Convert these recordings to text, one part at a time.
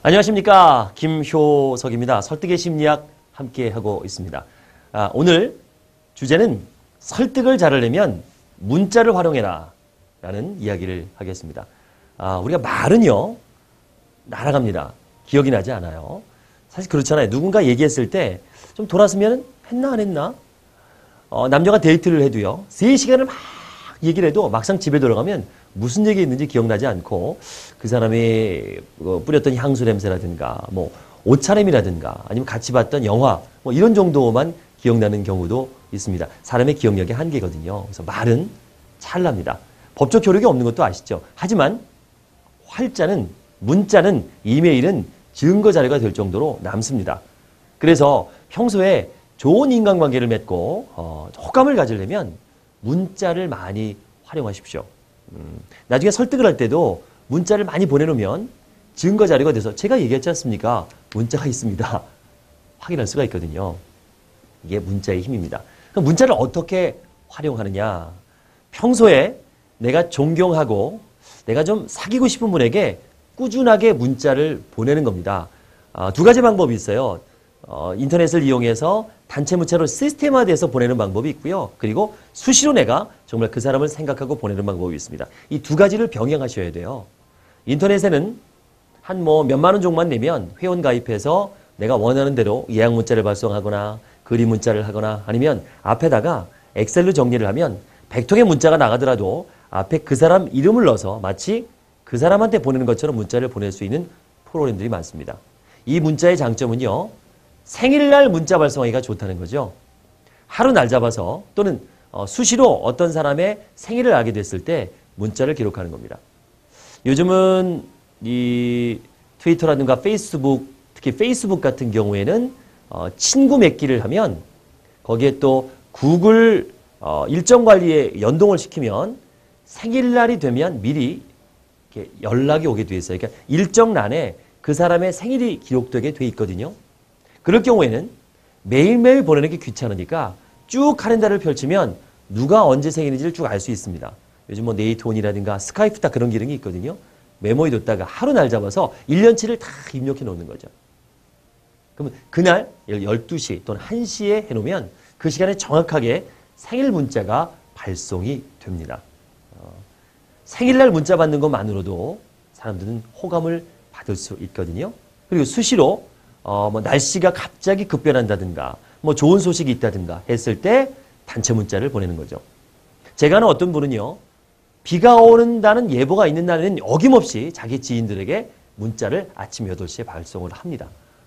안녕하십니까, 김효석입니다. 설득의 심리학 함께하고 있습니다. 오늘 주제는 설득을 잘하려면 문자를 활용해라 라는 이야기를 하겠습니다. 우리가 말은요 날아갑니다. 기억이 나지 않아요. 사실 그렇잖아요. 누군가 얘기했을 때 좀 돌아서면 했나 안 했나? 남녀가 데이트를 해도요 3시간을 막 얘기를 해도 막상 집에 돌아가면 무슨 얘기했는지 기억나지 않고 그 사람이 뿌렸던 향수 냄새라든가 뭐 옷차림이라든가 아니면 같이 봤던 영화 뭐 이런 정도만 기억나는 경우도 있습니다. 사람의 기억력의 한계거든요. 그래서 말은 찰납니다. 법적 효력이 없는 것도 아시죠? 하지만 활자는, 문자는, 이메일은 증거 자료가 될 정도로 남습니다. 그래서 평소에 좋은 인간관계를 맺고 호감을 가지려면 문자를 많이 활용하십시오. 나중에 설득을 할 때도 문자를 많이 보내놓으면 증거 자료가 돼서 제가 얘기했지 않습니까? 문자가 있습니다. 확인할 수가 있거든요. 이게 문자의 힘입니다. 그럼 문자를 어떻게 활용하느냐? 평소에 내가 존경하고 내가 좀 사귀고 싶은 분에게 꾸준하게 문자를 보내는 겁니다. 두 가지 방법이 있어요. 인터넷을 이용해서 단체 문자로 시스템화돼서 보내는 방법이 있고요. 그리고 수시로 내가 정말 그 사람을 생각하고 보내는 방법이 있습니다. 이 두 가지를 병행하셔야 돼요. 인터넷에는 한 몇만 원 정도만 내면 회원 가입해서 내가 원하는 대로 예약 문자를 발송하거나 그림 문자를 하거나 아니면 앞에다가 엑셀로 정리를 하면 100통의 문자가 나가더라도 앞에 그 사람 이름을 넣어서 마치 그 사람한테 보내는 것처럼 문자를 보낼 수 있는 프로그램들이 많습니다. 이 문자의 장점은요. 생일날 문자 발송하기가 좋다는 거죠. 하루 날 잡아서 또는 수시로 어떤 사람의 생일을 알게 됐을 때 문자를 기록하는 겁니다. 요즘은 이 트위터라든가 페이스북, 특히 페이스북 같은 경우에는 친구 맺기를 하면 거기에 또 구글 일정 관리에 연동을 시키면 생일날이 되면 미리 이렇게 연락이 오게 돼 있어요. 그러니까 일정란에 그 사람의 생일이 기록되게 돼 있거든요. 그럴 경우에는 매일매일 보내는 게 귀찮으니까 쭉 카렌다를 펼치면 누가 언제 생일인지를 쭉 알 수 있습니다. 요즘 네이트온이라든가 스카이프 다 그런 기능이 있거든요. 메모에 뒀다가 하루 날 잡아서 1년치를 다 입력해 놓는 거죠. 그러면 그날 12시 또는 1시에 해놓으면 그 시간에 정확하게 생일 문자가 발송이 됩니다. 생일날 문자 받는 것만으로도 사람들은 호감을 받을 수 있거든요. 그리고 수시로 날씨가 갑자기 급변한다든가 좋은 소식이 있다든가 했을 때 단체 문자를 보내는 거죠. 제가 아는 어떤 분은요. 비가 오는다는 예보가 있는 날에는 어김없이 자기 지인들에게 문자를 아침 8시에 발송을 합니다.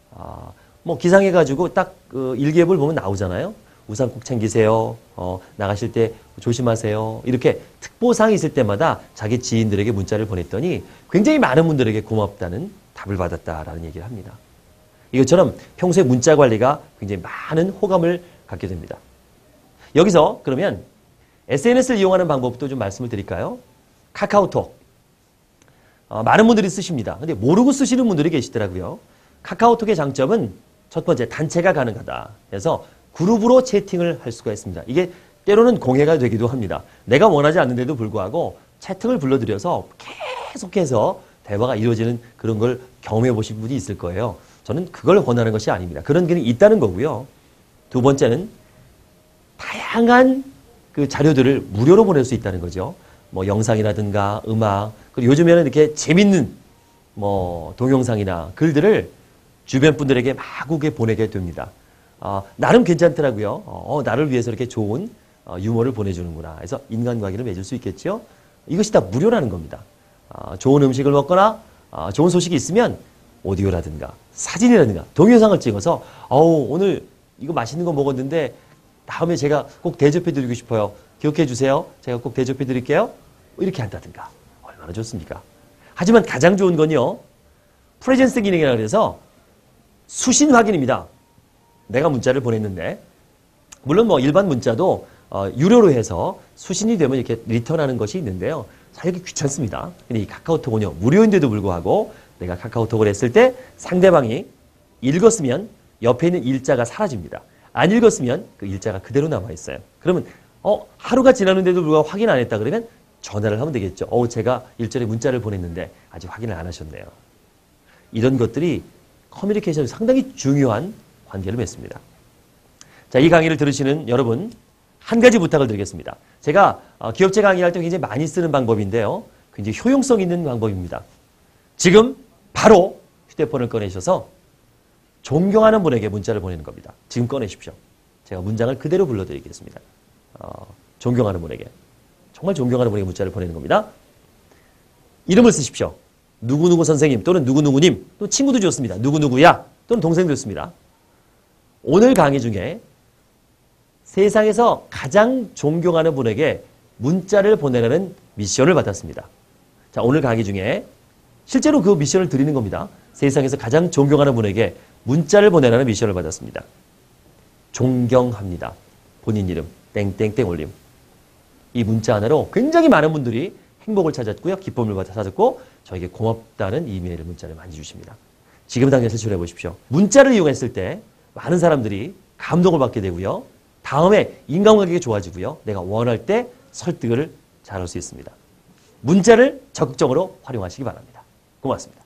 기상해가지고 딱 일기예보를 보면 나오잖아요. 우산 꼭 챙기세요. 나가실 때 조심하세요. 이렇게 특보사항이 있을 때마다 자기 지인들에게 문자를 보냈더니 굉장히 많은 분들에게 고맙다는 답을 받았다라는 얘기를 합니다. 이것처럼 평소에 문자 관리가 굉장히 많은 호감을 갖게 됩니다. 여기서 그러면 SNS를 이용하는 방법도 좀 말씀을 드릴까요? 카카오톡. 많은 분들이 쓰십니다. 근데 모르고 쓰시는 분들이 계시더라고요. 카카오톡의 장점은 첫 번째, 단체가 가능하다. 그래서 그룹으로 채팅을 할 수가 있습니다. 이게 때로는 공해가 되기도 합니다. 내가 원하지 않는데도 불구하고 채팅을 불러들여서 계속해서 대화가 이루어지는 그런 걸 경험해 보신 분이 있을 거예요. 저는 그걸 원하는 것이 아닙니다. 그런 기능이 있다는 거고요. 두 번째는 다양한 그 자료들을 무료로 보낼 수 있다는 거죠. 영상이라든가 음악, 그리고 요즘에는 이렇게 재밌는 동영상이나 글들을 주변 분들에게 마구게 보내게 됩니다. 나름 괜찮더라고요. 나를 위해서 이렇게 좋은 유머를 보내주는구나. 그래서 인간관계를 맺을 수 있겠죠. 이것이 다 무료라는 겁니다. 좋은 음식을 먹거나 좋은 소식이 있으면 오디오라든가 사진이라든가 동영상을 찍어서 오늘 이거 맛있는 거 먹었는데 다음에 제가 꼭 대접해 드리고 싶어요. 기억해 주세요. 제가 꼭 대접해 드릴게요. 이렇게 한다든가. 얼마나 좋습니까? 하지만 가장 좋은 건요. 프레젠스 기능이라고 해서 수신 확인입니다. 내가 문자를 보냈는데 물론 일반 문자도 유료로 해서 수신이 되면 이렇게 리턴하는 것이 있는데요. 사용하기 귀찮습니다. 근데 이 카카오톡은요. 무료인데도 불구하고 내가 카카오톡을 했을 때 상대방이 읽었으면 옆에 있는 일자가 사라집니다. 안 읽었으면 그 일자가 그대로 남아있어요. 그러면 하루가 지났는데도 불구하고 확인 안 했다 그러면 전화를 하면 되겠죠. 제가 일전에 문자를 보냈는데 아직 확인을 안 하셨네요. 이런 것들이 커뮤니케이션에 상당히 중요한 관계를 맺습니다. 자, 이 강의를 들으시는 여러분, 한 가지 부탁을 드리겠습니다. 제가 기업체 강의할 때 굉장히 많이 쓰는 방법인데요. 굉장히 효용성 있는 방법입니다. 지금 바로 휴대폰을 꺼내셔서 존경하는 분에게 문자를 보내는 겁니다. 지금 꺼내십시오. 제가 문장을 그대로 불러드리겠습니다. 존경하는 분에게. 정말 존경하는 분에게 문자를 보내는 겁니다. 이름을 쓰십시오. 누구누구 선생님 또는 누구누구님, 또 친구도 좋습니다. 누구누구야 또는 동생도 좋습니다. 오늘 강의 중에 세상에서 가장 존경하는 분에게 문자를 보내라는 미션을 받았습니다. 자, 오늘 강의 중에 실제로 그 미션을 드리는 겁니다. 세상에서 가장 존경하는 분에게 문자를 보내라는 미션을 받았습니다. 존경합니다. 본인 이름 땡땡땡 올림. 이 문자 하나로 굉장히 많은 분들이 행복을 찾았고요. 기쁨을 찾았고 저에게 고맙다는 이메일 문자를 많이 주십니다. 지금 당장 실천해 보십시오. 문자를 이용했을 때 많은 사람들이 감동을 받게 되고요. 다음에 인간관계가 좋아지고요. 내가 원할 때 설득을 잘할 수 있습니다. 문자를 적극적으로 활용하시기 바랍니다. 고맙습니다.